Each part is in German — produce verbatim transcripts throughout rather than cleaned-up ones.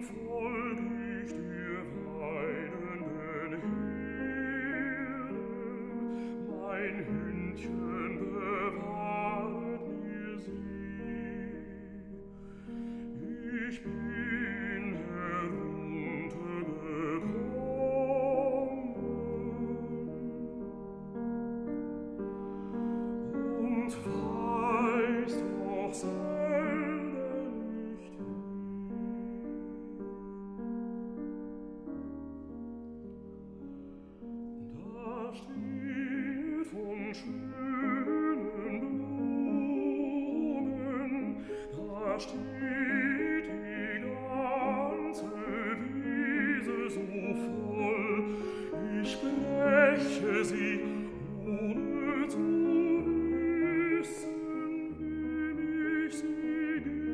folg ich der weidenden Herde, mein Hündchen bewahret mir sie. Ich bin heruntergekommen und weiß doch selber nicht wie. Da steht von schönen Blumen, da steht die ganze Wiese so voll, ich breche sie, ohne zu wissen, wem ich sie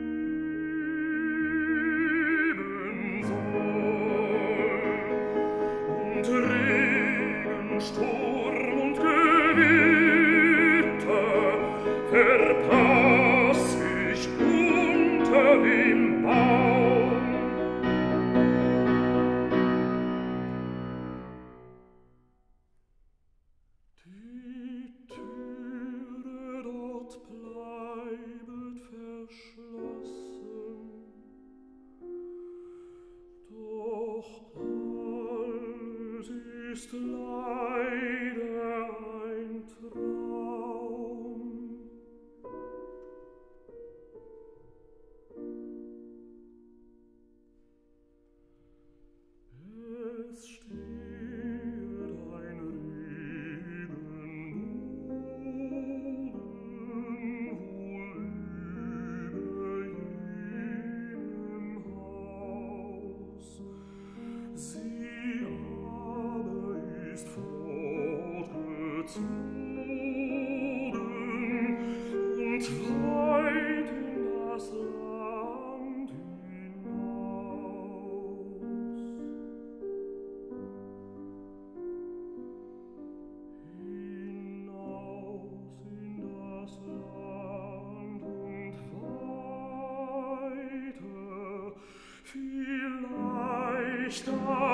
geben soll. Und Regen, Sturm und Gewitter verpass ich unter dem Baum. Die Türe dort bleibet verschlossen, doch alles ist leider ein Traum. Es steht ein Regenbogen wohl über jenem Haus, sie aber ist fortgezogen und weit in das Land hinaus. Hinaus in das Land und weiter, vielleicht